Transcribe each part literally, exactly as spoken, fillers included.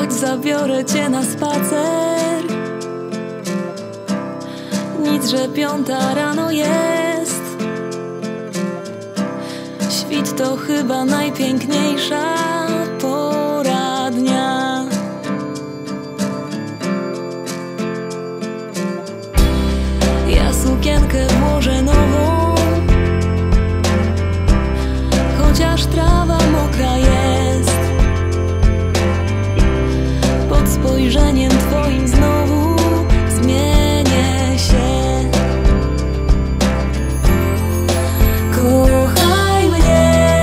Chodź, zabiorę cię na spacer. Nic, że piąta rano jest. Świt to chyba najpiękniejsza pora dnia. Ja sukienkę włożę nową, chociaż trawa mokra jest. Pod spojrzeniem twoim znowu zmienię się. Kochaj mnie,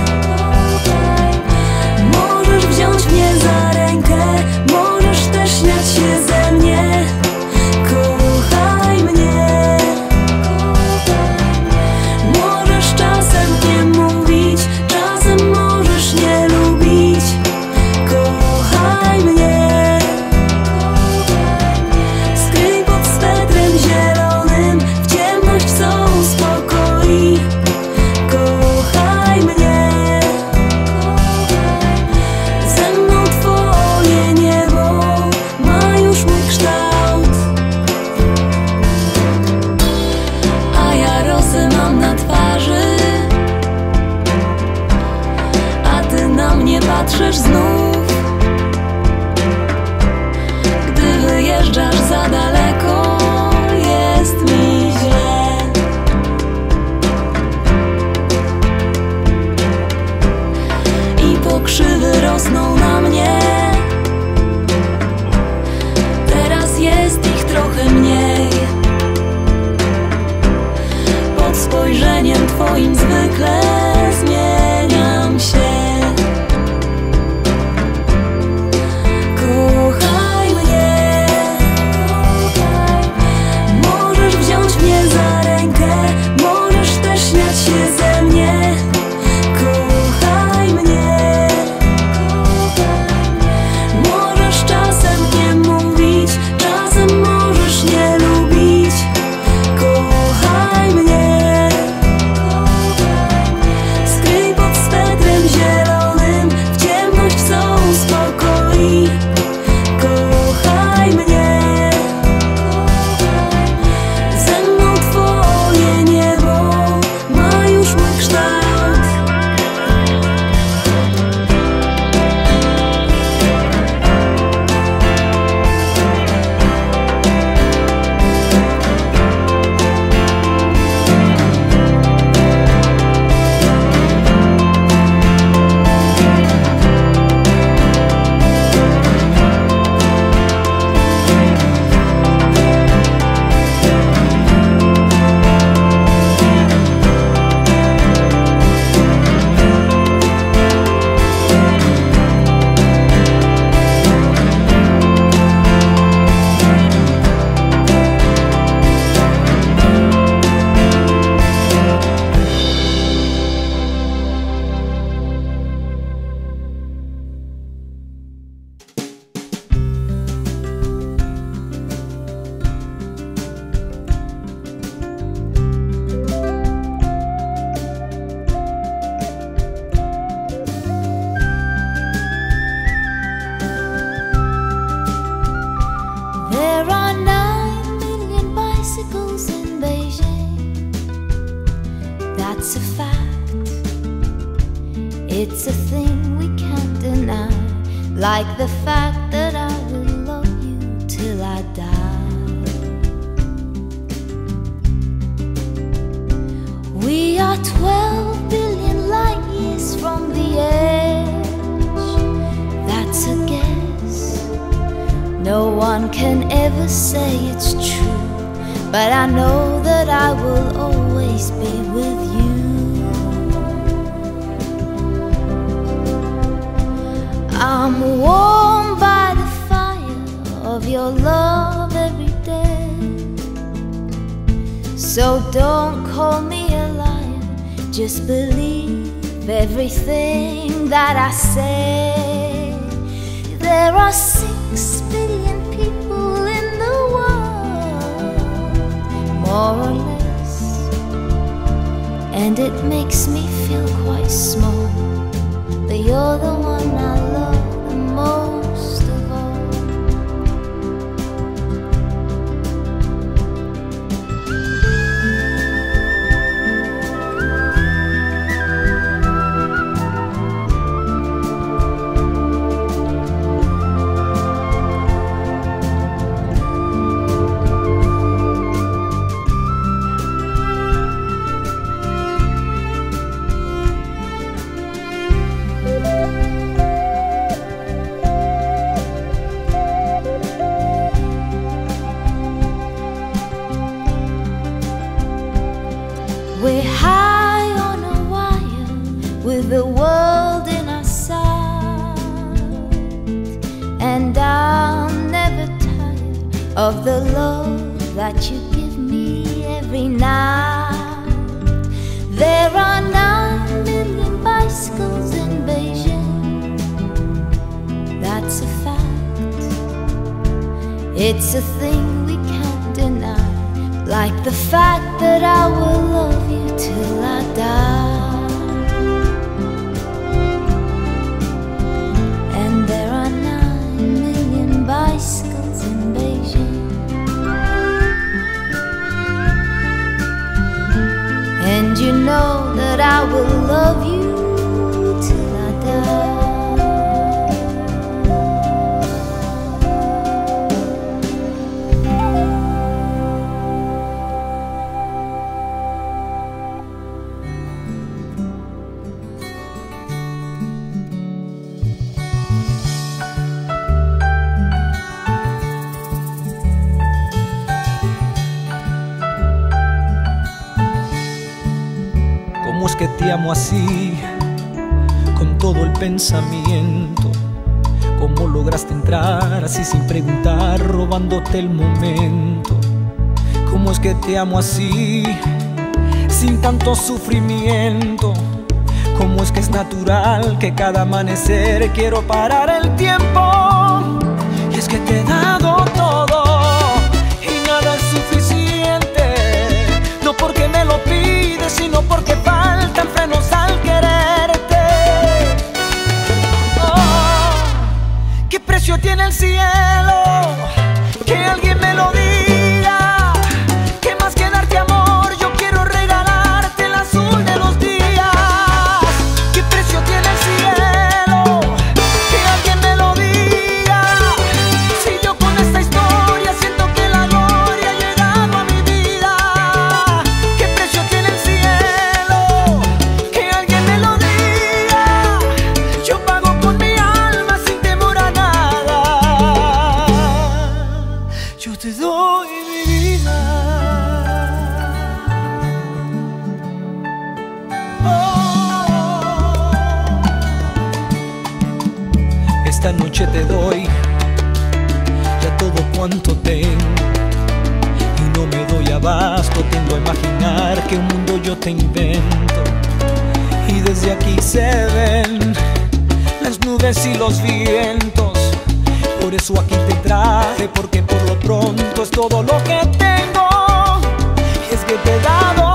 możesz wziąć mnie za rękę, możesz też śmiać się ze mnie. Kochaj mnie, możesz czasem nie mówić, czasem możesz nie lubić. Kochaj mnie, skryj pod swetrem zielonym, w ciemność co uspokoi. Kochaj mnie, ze mną twoje niebo ma już mój kształt, a ja rosę mam na twarzy, a ty na mnie patrzysz znów. Gdy wyjeżdżasz za daleko, jest mi źle. I pokrzywy rosną na mnie, teraz jest ich trochę mniej. Pod spojrzeniem twoim zwykle zmieniam się. Kochaj mnie, możesz wziąć mnie za rękę, możesz też śmiać się ze mnie. Kochaj mnie, możesz czasem nie mówić, czasem możesz nie lubić. Kochaj mnie, skryj pod swetrem zielonym, w ciemność co uspokoi. Kochaj mnie, ze mną twoje niebo ma już mój kształt. There are nine million bicycles in Beijing. That's a fact. It's a thing we can't deny, like the fact that I will love you till I die. We are twelve billion light years from the edge. That's a guess. No one can ever say it's true, but I know that I will always be with you. I'm warmed by the fire of your love every day. So don't call me a liar, just believe everything that I say. There are six billion people in the world, more or less, and it makes me feel quite small, but you're the one I love the most of of the love that you give me every night. There are nine million bicycles in Beijing, that's a fact. It's a thing we can't deny, like the fact that I will love you till I die. And there are nine million bicycles in Beijing, and you know that I will love you till I die. ¿Cómo es que te amo así, con todo el pensamiento? ¿Cómo lograste entrar así sin preguntar, robándote el momento? ¿Cómo es que te amo así, sin tanto sufrimiento? ¿Cómo es que es natural que cada amanecer quiero parar el tiempo? Y es que te he dado todo y nada es suficiente, no porque me lo pides, sino porque faltan frenos al quererte. Oh, ¿qué precio tiene el cielo? Que alguien me lo diga. ¿Qué más que darte amor? Yo quiero regalarte el azul de los días. ¿Qué precio tiene el cielo? Que alguien me lo diga. Si yo con esta historia siento que la gloria ha llegado a mi vida. ¿Qué precio tiene el cielo? Que alguien me lo diga. Yo pago con mi alma sin temor a nada. Yo te doy mi vida. Oh. Esta noche te doy ya todo cuanto tengo, y no me doy abasto, tiendo a imaginar que un mundo yo te invento. Y desde aquí se ven las nubes y los vientos. Por eso aquí te traje, porque por lo pronto es todo lo que tengo. Y es que te he dado